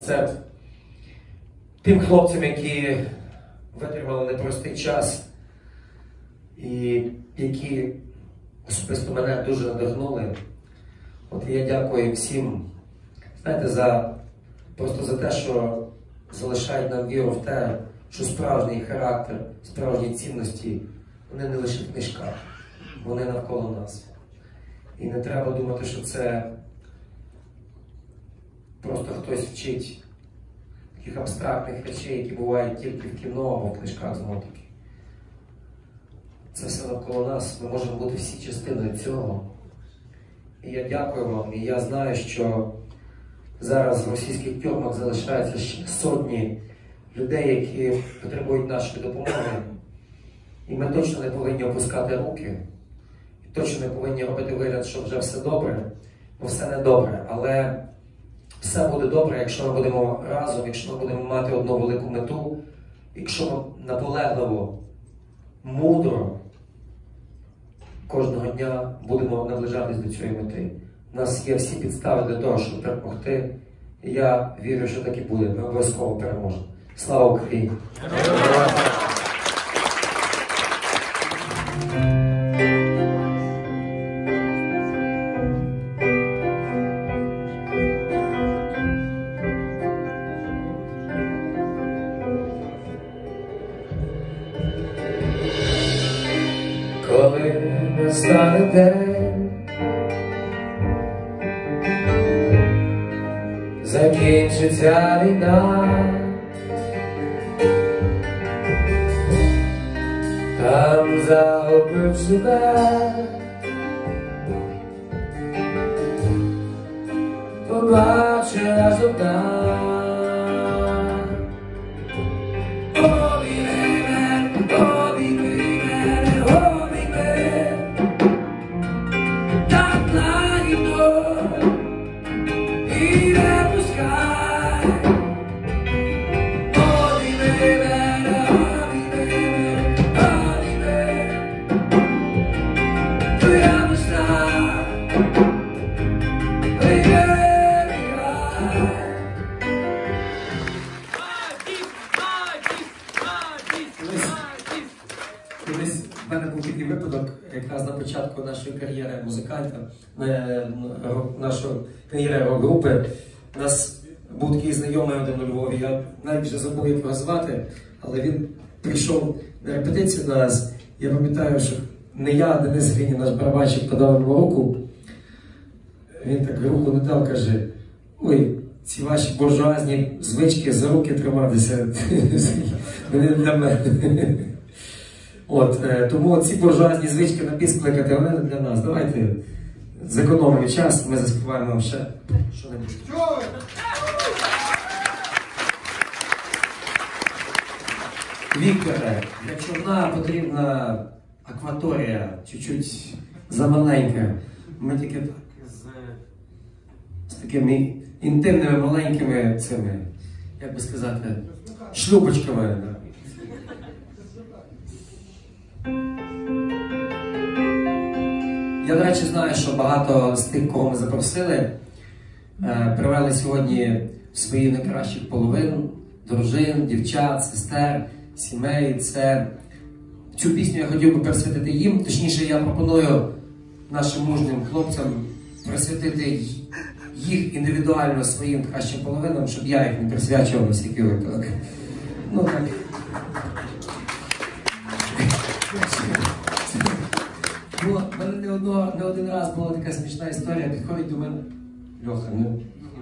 Це тим хлопцям, які витримали непростий час і які особисто мене дуже надихнули. От я дякую всім, знаєте, просто за те, що залишають нам віру в те, що справжній характер, справжні цінності, вони не лише в книжках, вони навколо нас. І не треба думати, що це просто хтось вчить таких абстрактних речей, які бувають тільки в кіно або в книжках знову таки. Це все навколо нас, ми можемо бути всі частиною цього. І я дякую вам, і я знаю, що зараз в російських тюрмах залишаються ще сотні людей, які потребують нашої допомоги. І ми точно не повинні опускати руки, і точно не повинні робити вигляд, що вже все добре, бо все не добре. Але все буде добре, якщо ми будемо разом, якщо ми будемо мати одну велику мету, якщо ми наполегливо, мудро кожного дня будемо наближатись до цієї мети. У нас є всі підстави для того, щоб перемогти. І я вірю, що так і буде. Ми обов'язково переможемо. Слава Україні! Коли настане день, закінчиться війна, там загубив себе, побачу аж одна. Колись в мене був такий випадок, якраз на початку нашої кар'єри музиканта, нашої кар'єри рок-групи. У нас був такий знайомий один у Львові, я навіть вже забув, як його звати, але він прийшов на репетицію до нас. Я пам'ятаю, що не я, а Денис Гринів, наш барабанщик, подав йому руку. Він так руку не дав, каже: ой, ці ваші буржуазні звички за руки триматися, вони для мене. От, тому ці буржуазні звички на біс кликати, вони не для нас. Давайте зекономимо час, ми заспіваємо вам ще що-небудь. Вікторе, для човна потрібна акваторія, чуть-чуть замаленька. Ми тільки так з такими інтимними маленькими цими, як би сказати, шлюпочками. Я, до речі, знаю, що багато з тих, кого ми запросили, привели сьогодні своїх найкращих половин, дружин, дівчат, сестер, сімей. Цю пісню я хотів би присвятити їм, точніше, я пропоную нашим мужнім хлопцям присвятити їх індивідуально своїм кращим половинам, щоб я їх не присвячував на всякий випадок. Ну так. Ну, в мене не один раз була така смішна історія, підходить до мене Льоха, ну...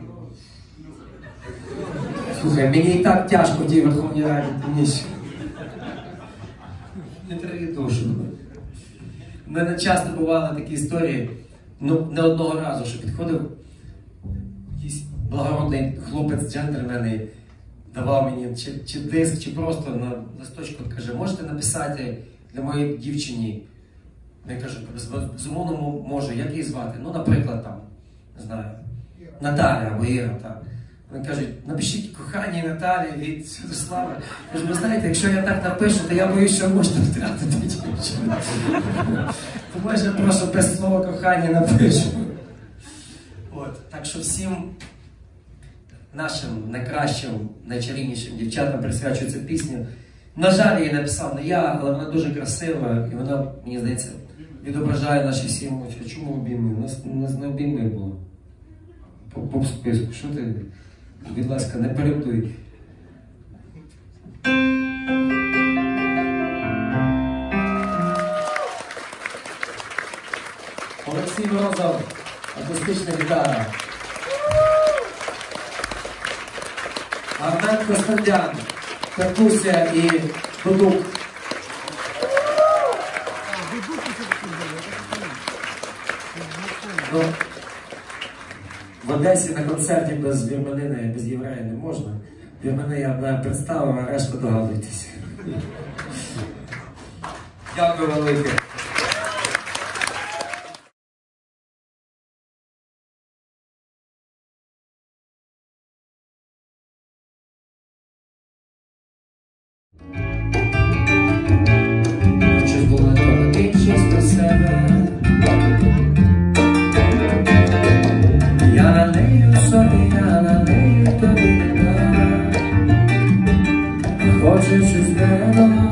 Слухай, мені і так тяжко в тій Верховній Раді, ніч. Не трави душу. У мене часто бували такі історії, ну, не одного разу, що підходив якийсь благородний хлопець, джентльмен, і давав мені чи диск, чи просто на листочку, каже: можете написати для моєї дівчині? Я кажу: безумовно можу, як її звати? Ну, наприклад, там, не знаю, Наталя або Іра, так. Вони кажуть: напишіть коханій Наталі від Святослава. Я кажу: ви знаєте, якщо я так напишу, то я боюсь, що можна втратити дівчину. Тому я просто без слова кохання напишу. От, так що всім нашим найкращим, найчарівнішим дівчатам присвячую цю пісню. На жаль, її написав не я, але вона дуже красива, і вона, мені здається, відображає наші всі емоції. Чому обійми? У нас не обійми було. По списку. Що ти? Будь ласка, не перебдуй. Олексій Морозов, акустична гітара. Армен Костандян, перкусія і дудук. Ну, в Одесі на концерті без вірменини, без єврея не можна. Вірмени я одна представив, а решту догадуйтесь. Дякую велике. Щось було не то, такий щось про себе. Я налею собі, я налею тобі вина. Хочеш щось вино.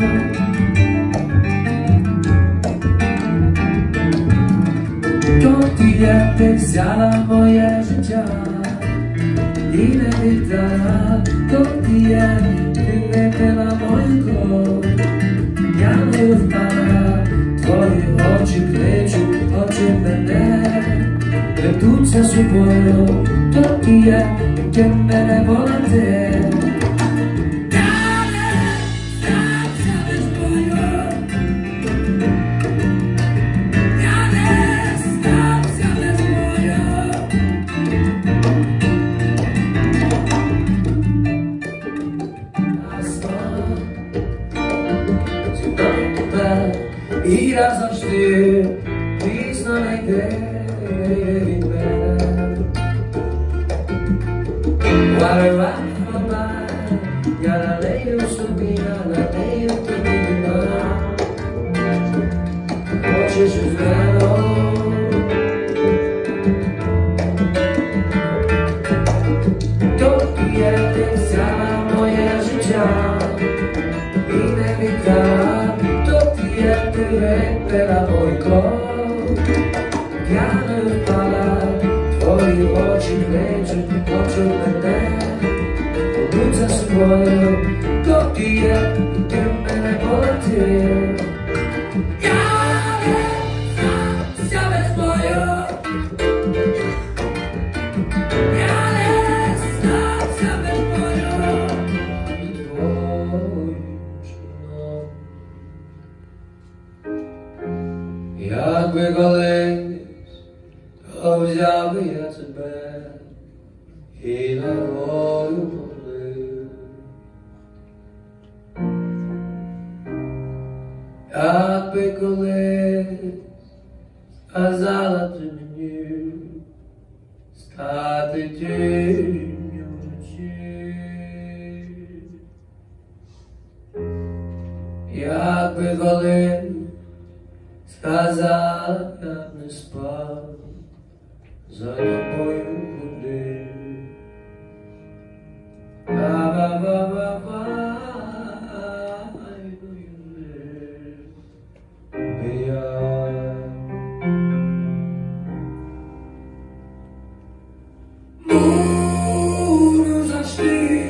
Тоді я ти взяла моє життя і не віддала. Тоді я ти випила мою кров. Я не впала, твої очі кличуть, очі мене ведуться собою, тоді я, ти мене волоте. І разом завжди пізно не йде від мене. Я налею собі, я налею тобі вина. Хочеш із вино. Тоді я ти взяла моє життя і не віддала. Ти випила мой кров, я не впала, твої очі кличуть, хочуть мене, будуть за собою, тоді я, ти мене полетів. Я не стався без бою, я не стався без бою. Якби колись, то взяв би я тебе і ногою полив. Якби колись сказала ти мені стати тінню вночі. Якби колись сказала, я не спав, за тобою ходив. Буду завжди,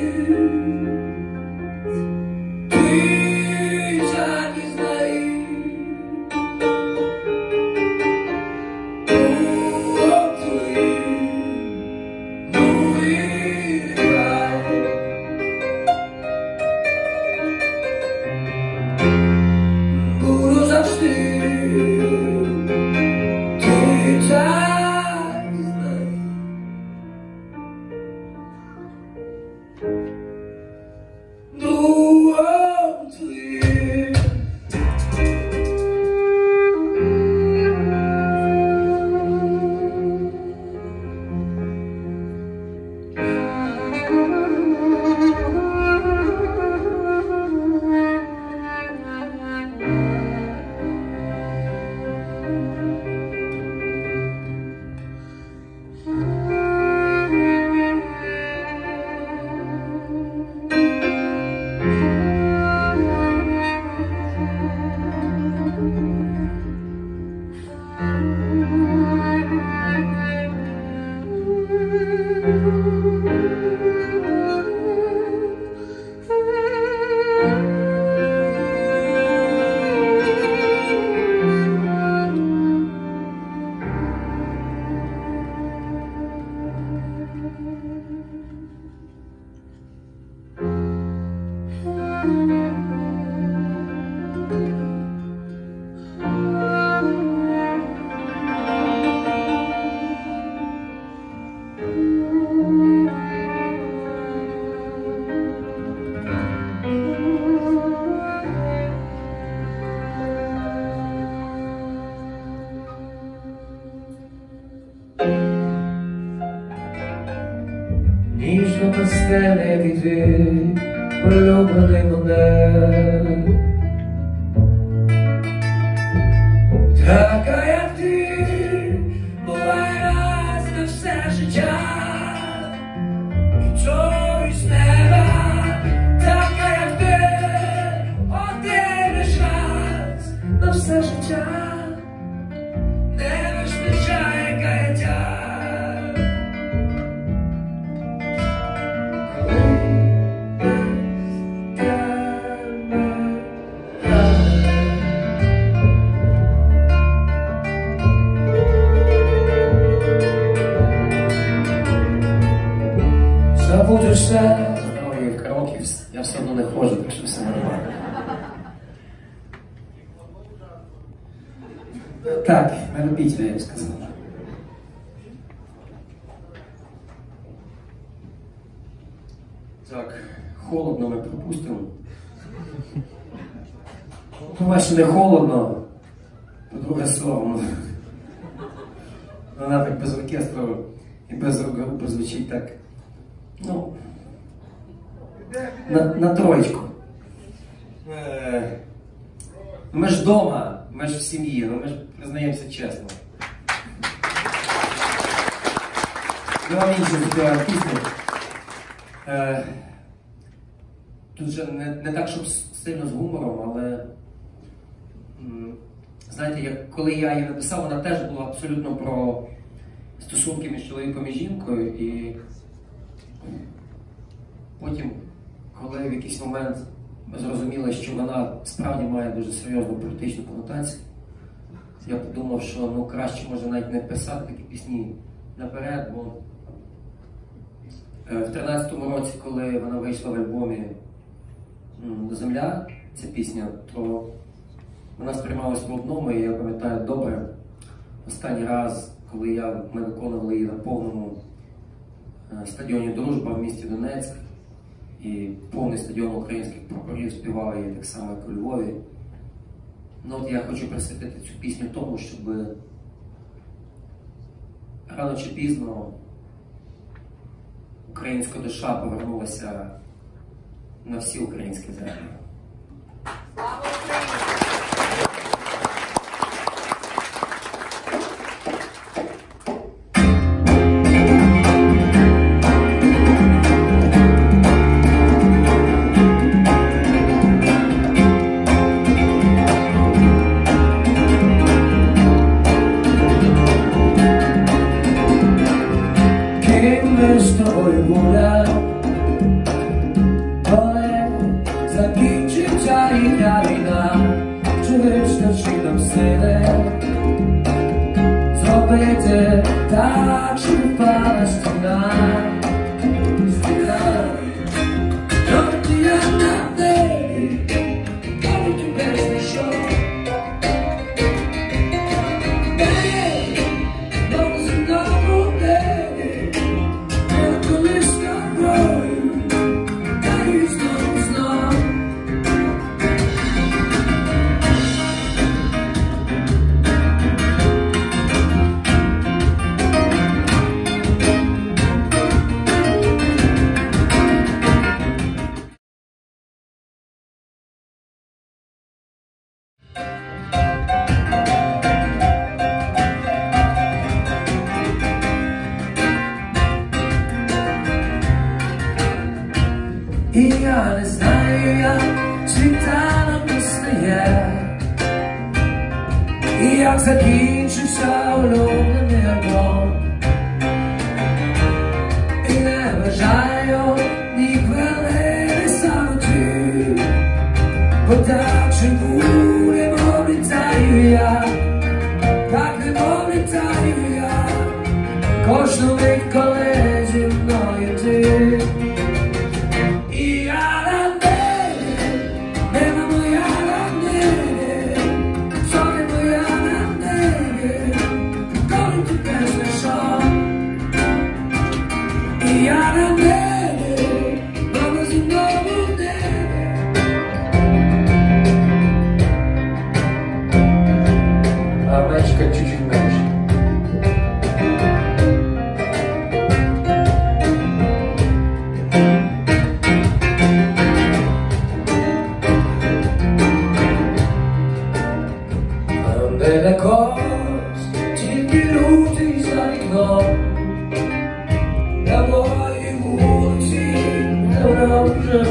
ти так і знай. твій улюблений монет. Така, як ти, буває раз на все життя, і чогось неба. Така, як ти, один лиш раз на все життя, не вистачає каяття. Забудешся. Ой, в караоке я все одно не ходжу, так що все нормально. Так, на любителя, я б сказав. Так, холодно ми пропустимо. По-перше, не холодно, по-друге, соромно. Вона так без оркестру і без рок-групи звучить так, ну, на троєчку. Ми ж вдома, ми ж в сім'ї, ми ж признаємося чесно. Я вам іншу співаю пісню. Тут же не так, щоб сильно з гумором, але знаєте, коли я її написав, вона теж була абсолютно про стосунки між чоловіком і жінкою. І потім, коли в якийсь момент ми зрозуміли, що вона справді має дуже серйозну політичну конотацію, я подумав, що ну, краще може навіть не писати такі пісні наперед, бо в 13-му році, коли вона вийшла в альбомі «Земля», ця пісня, то вона сприймалась в одному, і я пам'ятаю добре, останній раз, коли ми виконували її на повному стадіоні «Дружба» в місті Донецьк, і повний стадіон українських прапорів співали її так само, як у Львові. Ну от я хочу присвятити цю пісню тому, щоб рано чи пізно українська душа повернулася на всі українські землі. Слава Україні! Закінчиться їхня війна, чи вистачить нам сили зробити так, щоб впала стіна. Доки я на небі, коли тебе знайшов, знову знову небі, коли з тобою, та й знову знов. І я не знаю, як світанок настає, і як закінчився улюблений альбом. І не бажаю ні хвилини самоти, бо так живу, немов літаю я, так немов літаю я, кожну мить, коли зі мною ти.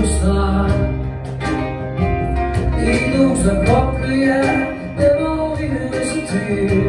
до сна, і дух захоплює немові висоти.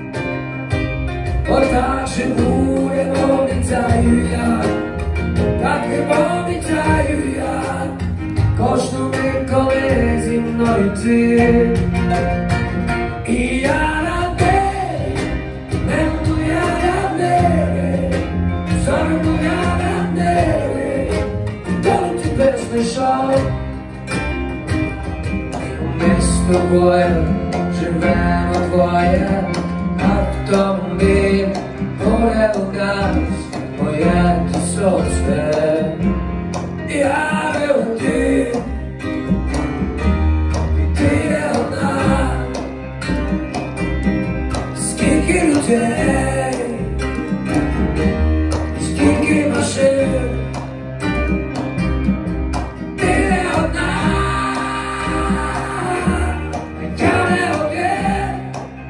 Отак живу, не пам'ятаю я, так не пам'ятаю я кожну мить, коли зі мною ти. І я на неї, небо я на неї, зору я на неї, долу тебе знайшов. Ми з тобою живемо двоє, автомобіль горе у нас, моє ти сонце. Я не один, і ти не одна. Скільки людей, скільки машин, ти не одна. Я не один,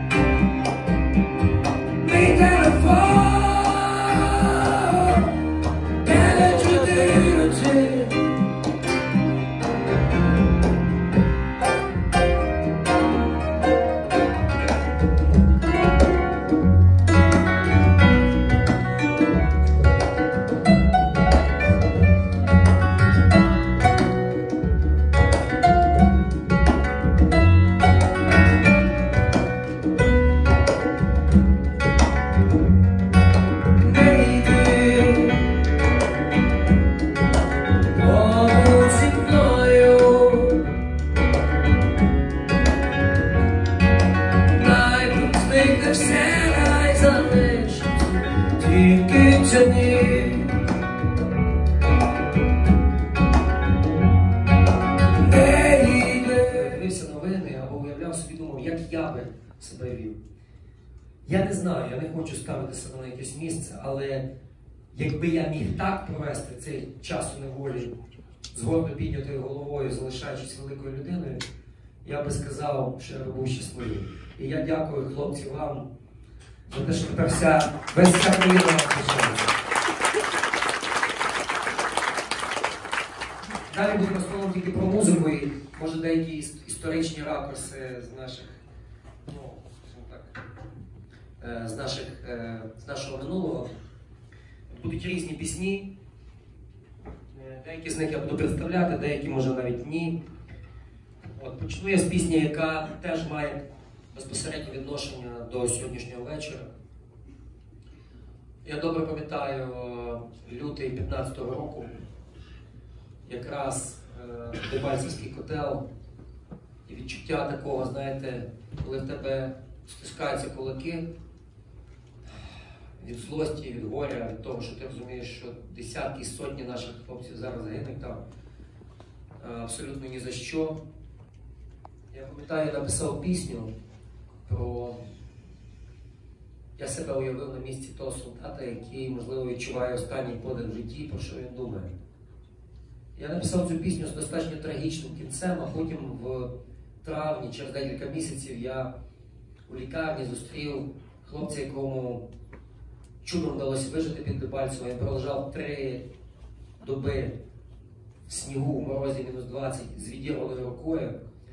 мій телефон 911. Дивився новини або уявляв собі, думав, як я би себе вів. Я не знаю, я не хочу ставити себе на якесь місце, але якби я міг так провести цей час у неволі з гордо піднятою головою, залишаючись великою людиною, я би сказав, що я був щасливий. І я дякую, хлопці, вам за те, що тепер весь ця країна почалася. Далі буду розповідати тільки про музику і, може, деякі історичні ракурси з наших, ну, так, з нашого минулого. Будуть різні пісні. Деякі з них я буду представляти, деякі, може, навіть ні. От, почну я з пісні, яка теж має безпосереднє відношення до сьогоднішнього вечора. Я добре пам'ятаю лютий 15-го року, якраз Дебальцевський котел, і відчуття такого, знаєте, коли в тебе стискаються кулаки від злості, від горя, від того, що ти розумієш, що десятки, сотні наших хлопців зараз загинуть там абсолютно ні за що. Я пам'ятаю, я написав пісню про... Я себе уявив на місці того солдата, який, можливо, відчуває останній подих в житті, про що він думає. Я написав цю пісню з достатньо трагічним кінцем, а потім в травні, через декілька місяців, я у лікарні зустрів хлопця, якому чудом вдалося вижити під Дебальцевом. Він пролежав 3 доби в снігу, в морозі -20, з відірваною рукою.